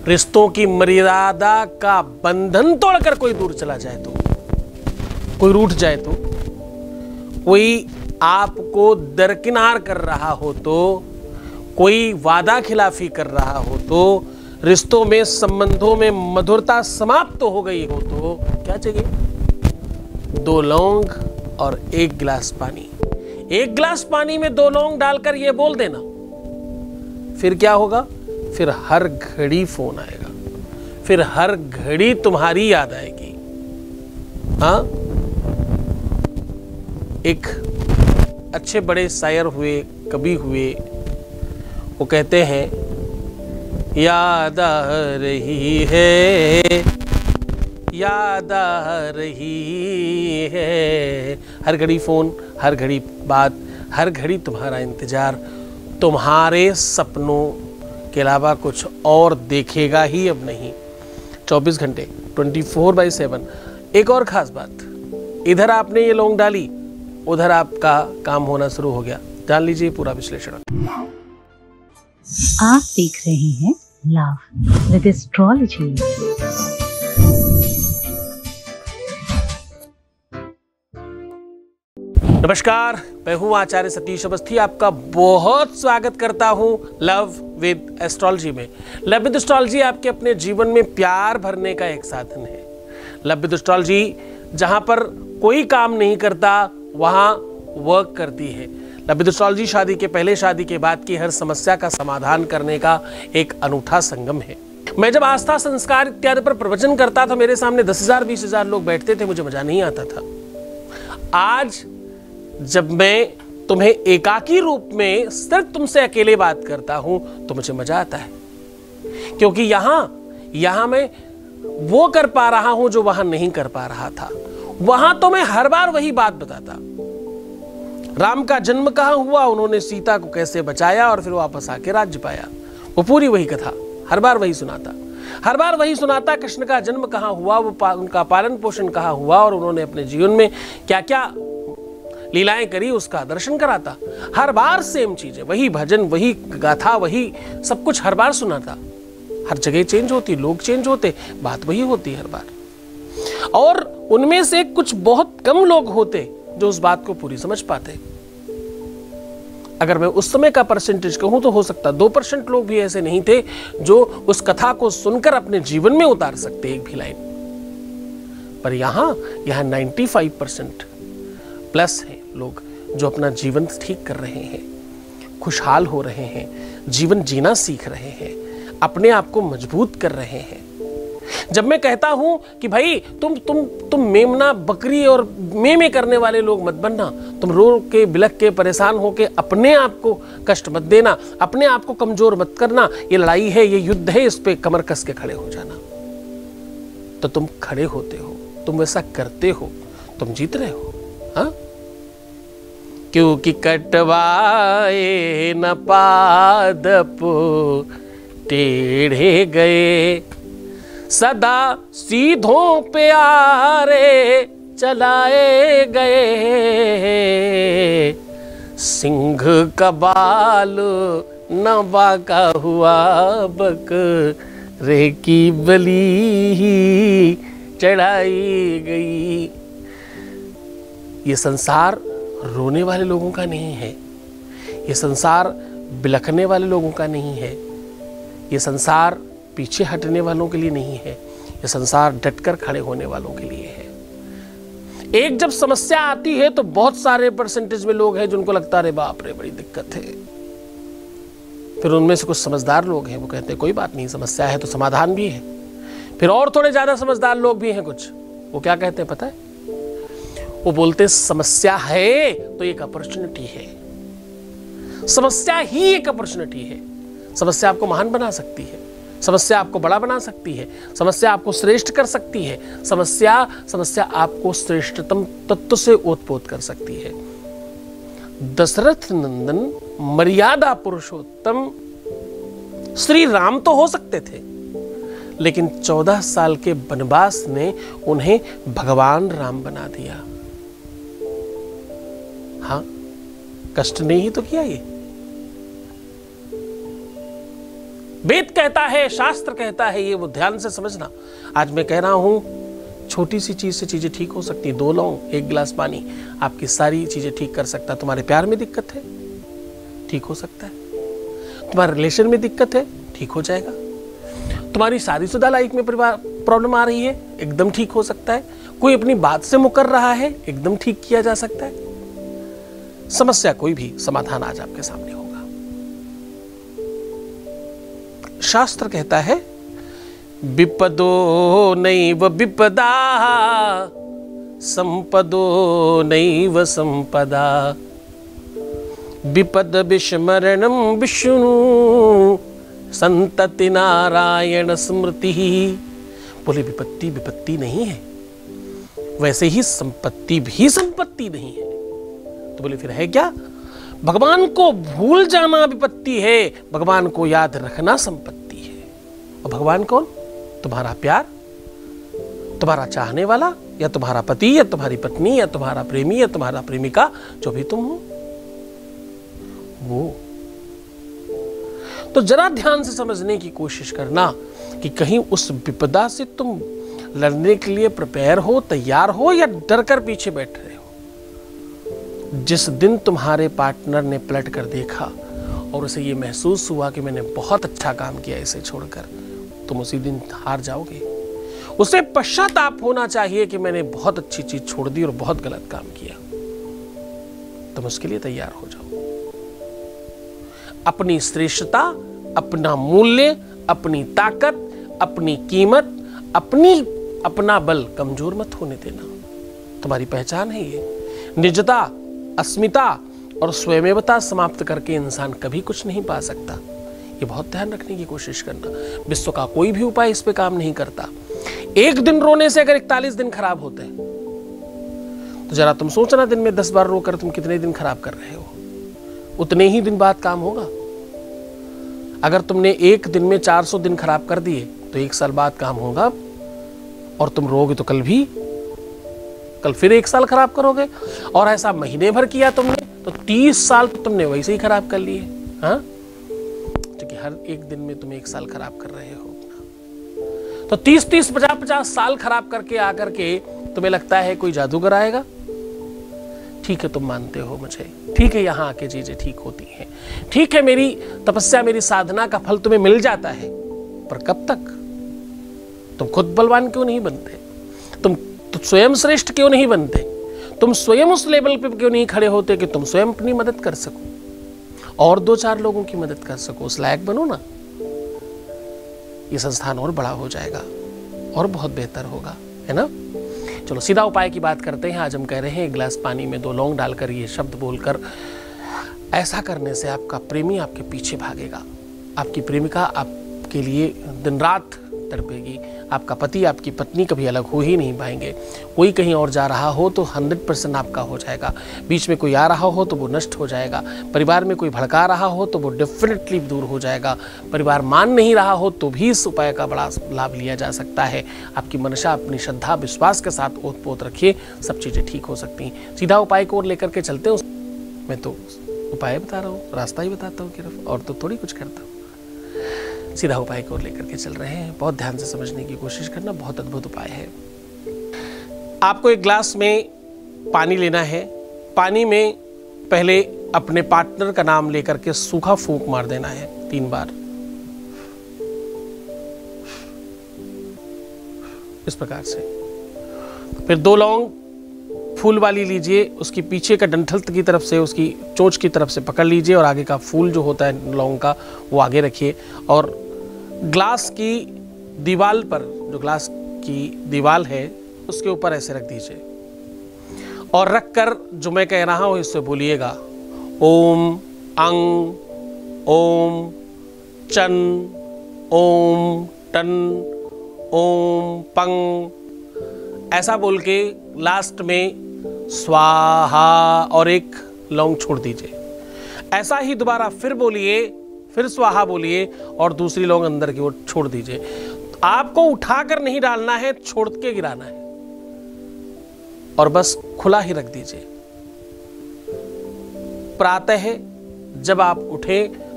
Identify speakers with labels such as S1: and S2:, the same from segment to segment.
S1: रिश्तों की मर्यादा का बंधन तोड़कर कोई दूर चला जाए तो, कोई रूठ जाए तो, कोई आपको दरकिनार कर रहा हो तो, कोई वादा खिलाफी कर रहा हो तो, रिश्तों में संबंधों में मधुरता समाप्त तो हो गई हो तो क्या चाहिए? 2 लौंग और 1 गिलास पानी। 1 गिलास पानी में 2 लौंग डालकर यह बोल देना, फिर क्या होगा? फिर हर घड़ी फोन आएगा, फिर हर घड़ी तुम्हारी याद आएगी। हाँ, एक अच्छे बड़े शायर हुए, कवि हुए, वो कहते हैं याद आ रही है, याद आ रही है, हर घड़ी फोन, हर घड़ी बात, हर घड़ी तुम्हारा इंतजार, तुम्हारे सपनों के अलावा कुछ और देखेगा ही अब नहीं। 24 घंटे 24/7। एक और खास बात, इधर आपने ये लौंग डाली, उधर आपका काम होना शुरू हो गया। जान लीजिए पूरा विश्लेषण।
S2: आप देख रहे हैं लव विद एस्ट्रोलॉजी।
S1: नमस्कार, मैं हूं आचार्य सतीश अवस्थी, आपका बहुत स्वागत करता हूं लव विद एस्ट्रोलॉजी में। लव विद एस्ट्रोलॉजी आपके अपने जीवन में प्यार भरने का एक साधन है। लव विद एस्ट्रोलॉजी जहां पर कोई काम नहीं करता वहां वर्क करती है। लव विद एस्ट्रोलॉजी शादी के पहले, शादी के बाद की हर समस्या का समाधान करने का एक अनूठा संगम है। मैं जब आस्था, संस्कार इत्यादि पर प्रवचन करता था, मेरे सामने 10,000 20,000 लोग बैठते थे, मुझे मजा नहीं आता था। आज जब मैं तुम्हें एकाकी रूप में सिर्फ तुमसे अकेले बात करता हूं तो मुझे मजा आता है, क्योंकि यहां मैं वो कर पा रहा हूं जो वहां नहीं कर पा रहा था। वहां तो मैं हर बार वही बात बताता, राम का जन्म कहां हुआ, उन्होंने सीता को कैसे बचाया और फिर वापस आके राज्य पाया, वो पूरी वही कथा हर बार वही सुनाता, हर बार वही सुनाता। कृष्ण का जन्म कहां हुआ, उनका पालन पोषण कहां हुआ और उन्होंने अपने जीवन में क्या क्या लीलाएं करी, उसका दर्शन कराता। हर बार सेम चीजें, वही भजन, वही गाथा, वही सब कुछ हर बार सुनाता। हर जगह चेंज होती, लोग चेंज होते, बात वही होती हर बार। और उनमें से कुछ बहुत कम लोग होते जो उस बात को पूरी समझ पाते। अगर मैं उस समय का परसेंटेज कहूं तो हो सकता 2% लोग भी ऐसे नहीं थे जो उस कथा को सुनकर अपने जीवन में उतार सकते एक भी लाइन। पर यहां 95% प्लस है लोग जो अपना जीवन ठीक कर रहे हैं, खुशहाल हो रहे हैं, जीवन जीना सीख रहे हैं, अपने आप को मजबूत कर रहे हैं। जब मैं कहता हूं कि भाई तुम मेमना, बकरी और मेमे करने वाले लोग मत बनना, तुम रो के, बिलख के, परेशान होके अपने आप को कष्ट मत देना, अपने आप को कमजोर मत करना, ये लड़ाई है, ये युद्ध है, इस पे कमर कस के खड़े हो जाना, तो तुम खड़े होते हो, तुम वैसा करते हो, तुम जीत रहे हो। हाँ? क्योंकि कटवाए न पादप टेढ़े गए, सदा सीधों पे आरे चलाए गए, सिंह का बाल न बाका हुआ, बकरे की बलि ही चढ़ाई गई। ये संसार रोने वाले लोगों का नहीं है, ये संसार बिलखने वाले लोगों का नहीं है, ये संसार पीछे हटने वालों के लिए नहीं है, ये संसार डटकर खड़े होने वालों के लिए है। एक जब समस्या आती है तो बहुत सारे परसेंटेज में लोग हैं जिनको लगता है बाप रे बड़ी दिक्कत है। फिर उनमें से कुछ समझदार लोग हैं, वो कहते हैं कोई बात नहीं, समस्या है तो समाधान भी है। फिर और थोड़े ज्यादा समझदार लोग भी हैं कुछ, वो क्या कहते हैं पता है? वो बोलते समस्या है तो एक अपॉर्चुनिटी है, समस्या ही एक अपॉर्चुनिटी है। समस्या आपको महान बना सकती है, समस्या आपको बड़ा बना सकती है, समस्या आपको श्रेष्ठ कर सकती है, समस्या आपको श्रेष्ठतम तत्व से ओतप्रोत कर सकती है। दशरथ नंदन मर्यादा पुरुषोत्तम श्री राम तो हो सकते थे, लेकिन 14 साल के वनवास ने उन्हें भगवान राम बना दिया। हाँ, कष्ट ने ही तो किया ये। वेद कहता है, शास्त्र कहता है, ये वो ध्यान से समझना। आज मैं कह रहा हूं, छोटी सी चीज से चीजें ठीक हो सकती है। 2 लौंग, 1 गिलास पानी आपकी सारी चीजें ठीक कर सकता है। तुम्हारे प्यार में दिक्कत है, ठीक हो सकता है। तुम्हारे रिलेशन में दिक्कत है, ठीक हो जाएगा। तुम्हारी शादीशुदा लाइफ में प्रॉब्लम आ रही है, एकदम ठीक हो सकता है। कोई अपनी बात से मुकर रहा है, एकदम ठीक किया जा सकता है। समस्या कोई भी समाधान आज आपके सामने होगा। शास्त्र कहता है, विपदो नैव विपदा, संपदो नैव संपदा, विपद विस्मरणं विष्णु, संतति नारायण स्मृति। बोले विपत्ति विपत्ति नहीं है, वैसे ही संपत्ति भी संपत्ति नहीं है। तो बोले फिर है क्या? भगवान को भूल जाना विपत्ति है, भगवान को याद रखना संपत्ति है। और भगवान कौन? तुम्हारा प्यार, तुम्हारा चाहने वाला, या तुम्हारा पति, या तुम्हारी पत्नी, या तुम्हारा प्रेमी, या तुम्हारा प्रेमिका, जो भी तुम हो वो। तो जरा ध्यान से समझने की कोशिश करना कि कहीं उस विपदा से तुम लड़ने के लिए प्रिपेयर हो, तैयार हो, या डर कर पीछे बैठ रहे हो। जिस दिन तुम्हारे पार्टनर ने पलट कर देखा और उसे ये महसूस हुआ कि मैंने बहुत अच्छा काम किया इसे छोड़कर, तुम उसी दिन हार जाओगे। उसे पश्चाताप होना चाहिए कि मैंने बहुत अच्छी चीज छोड़ दी और बहुत गलत काम किया। तुम उसके लिए तैयार हो जाओ। अपनी श्रेष्ठता, अपना मूल्य, अपनी ताकत, अपनी कीमत, अपना बल कमजोर मत होने देना। तुम्हारी पहचान है ये। निजता, अस्मिता और स्वयमेवता समाप्त करके इंसान कभी कुछ नहीं पा सकता। ये बहुत ध्यान रखने की कोशिश करना। विश्व का कोई भी उपाय इस पे काम नहीं करता। एक दिन रोने से अगर 41 दिन खराब होते हैं, तो जरा तुम सोचना, दिन में 10 बार रोकर तुम कितने दिन खराब कर रहे हो। उतने ही दिन बाद काम होगा। अगर तुमने एक दिन में 400 दिन खराब कर दिए तो 1 साल बाद काम होगा। और तुम रोगे तो कल फिर 1 साल खराब करोगे। और ऐसा महीने भर किया तुमने तो 30 साल तो तुमने वैसे ही खराब कर लिए। हाँ, क्योंकि हर एक दिन में तुम 1 साल खराब कर रहे हो। तो 30-30, 50-50 साल खराब करके आकर के तुम्हें लगता है कोई जादूगर आएगा। ठीक है, तुम मानते हो मुझे, ठीक है, यहां आके चीजें ठीक होती हैं, ठीक है, मेरी तपस्या, मेरी साधना का फल तुम्हें मिल जाता है। पर कब तक? तुम खुद बलवान क्यों नहीं बनते? तुम स्वयं श्रेष्ठ क्यों नहीं बनते? तुम स्वयं उस लेवल पे क्यों नहीं खड़े होते कि तुम स्वयं अपनी मदद कर सको और 2-4 लोगों की मदद कर सको? उस लायक बनो ना। ये संस्थान और बड़ा हो जाएगा और बहुत बेहतर होगा, है ना। चलो सीधा उपाय की बात करते हैं। आज हम कह रहे हैं 1 गिलास पानी में 2 लौंग डालकर ये शब्द बोलकर, ऐसा करने से आपका प्रेमी आपके पीछे भागेगा, आपकी प्रेमिका आपके लिए दिन रात तड़पेगी, आपका पति, आपकी पत्नी कभी अलग हो ही नहीं पाएंगे। कोई कहीं और जा रहा हो तो 100% आपका हो जाएगा। बीच में कोई आ रहा हो तो वो नष्ट हो जाएगा। परिवार में कोई भड़का रहा हो तो वो डेफिनेटली दूर हो जाएगा। परिवार मान नहीं रहा हो तो भी इस उपाय का बड़ा लाभ लिया जा सकता है। आपकी मनसा, अपनी श्रद्धा, विश्वास के साथ ओत पोत रखिए, सब चीज़ें ठीक हो सकती हैं। सीधा उपाय को लेकर के चलते हैं। मैं तो उपाय बता रहा हूँ, रास्ता ही बताता हूँ सिर्फ, और तो थोड़ी कुछ करता हूँ। सीधा उपाय को लेकर के चल रहे हैं। बहुत ध्यान से समझने की कोशिश करना। बहुत अद्भुत उपाय है। आपको 1 गिलास में पानी लेना है। पानी में पहले अपने पार्टनर का नाम लेकर के सूखा फूंक मार देना है 3 बार, इस प्रकार से। फिर 2 लौंग फूल वाली लीजिए, उसकी पीछे का डंठल की तरफ से, उसकी चोंच की तरफ से पकड़ लीजिए और आगे का फूल जो होता है लौंग का वो आगे रखिए। और ग्लास की दीवार पर, जो ग्लास की दीवार है उसके ऊपर ऐसे रख दीजिए और रखकर जो मैं कह रहा हूं इससे बोलिएगा, ओम अंग, ओम चं, ओम टन, ओम पंग, ऐसा बोल के लास्ट में स्वाहा और 1 लौंग छोड़ दीजिए। ऐसा ही दोबारा फिर बोलिए, फिर स्वाहा बोलिए और दूसरी लौंग अंदर की ओर छोड़ दीजिए। आपको उठाकर नहीं डालना है, छोड़ के गिराना है और बस खुला ही रख दीजिए। प्रातः जब आप उठे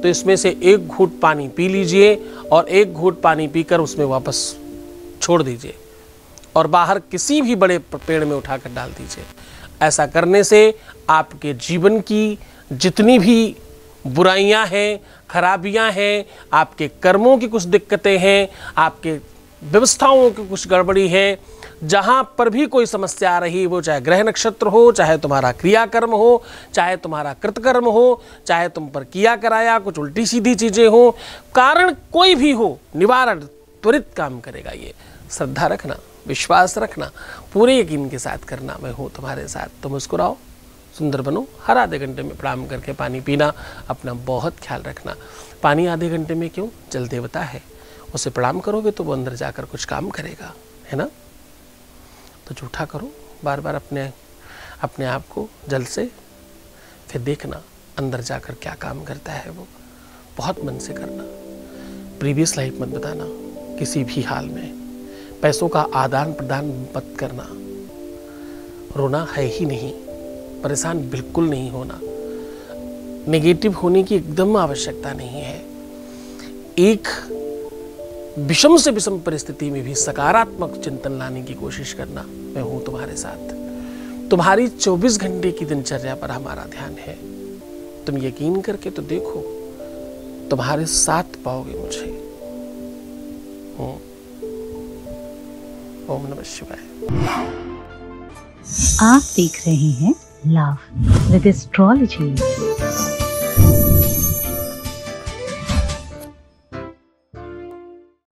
S1: तो इसमें से एक घूंट पानी पी लीजिए और एक घूंट पानी पीकर उसमें वापस छोड़ दीजिए और बाहर किसी भी बड़े पेड़ में उठाकर डाल दीजिए। ऐसा करने से आपके जीवन की जितनी भी बुराइयां हैं, खराबियां हैं, आपके कर्मों की कुछ दिक्कतें हैं, आपके व्यवस्थाओं की कुछ गड़बड़ी है, जहां पर भी कोई समस्या आ रही, वो चाहे ग्रह नक्षत्र हो, चाहे तुम्हारा क्रियाकर्म हो, चाहे तुम्हारा कृतकर्म हो, चाहे तुम पर किया कराया कुछ उल्टी सीधी चीजें हो, कारण कोई भी हो, निवारण त्वरित काम करेगा। ये श्रद्धा रखना, विश्वास रखना, पूरे यकीन के साथ करना। मैं हूँ तुम्हारे साथ, तो मुस्कुराओ, सुंदर बनो। हर आधे घंटे में प्रणाम करके पानी पीना, अपना बहुत ख्याल रखना। पानी आधे घंटे में क्यों? जल देवता है, उसे प्रणाम करोगे तो वो अंदर जाकर कुछ काम करेगा, है ना? तो जूठा करो बार बार अपने आप को जल से, फिर देखना अंदर जाकर क्या काम करता है वो। बहुत मन से करना, प्रीवियस लाइफ मत बताना किसी भी हाल में। पैसों का आदान प्रदान मत करना। रोना है ही नहीं, परेशान बिल्कुल नहीं होना, नेगेटिव होने की एकदम आवश्यकता नहीं है। एक विषम से विषम परिस्थिति में भी सकारात्मक चिंतन लाने की कोशिश करना। मैं हूं तुम्हारे साथ। तुम्हारी 24 घंटे की दिनचर्या पर हमारा ध्यान है। तुम यकीन करके तो देखो, तुम्हारे साथ पाओगे मुझे। ओम नमः शिवाय।
S2: आप देख रहे हैं लव विद एस्ट्रोलॉजी।